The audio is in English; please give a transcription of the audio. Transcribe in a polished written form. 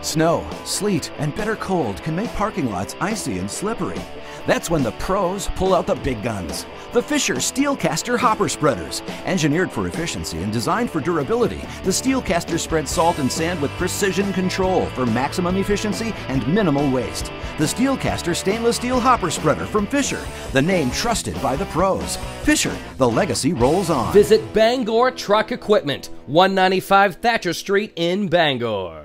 Snow, sleet, and bitter cold can make parking lots icy and slippery. That's when the pros pull out the big guns. The Fisher Steelcaster Hopper Spreaders. Engineered for efficiency and designed for durability, the Steelcaster spreads salt and sand with precision control for maximum efficiency and minimal waste. The Steelcaster Stainless Steel Hopper Spreader from Fisher, the name trusted by the pros. Fisher, the legacy rolls on. Visit Bangor Truck Equipment, 195 Thatcher Street in Bangor.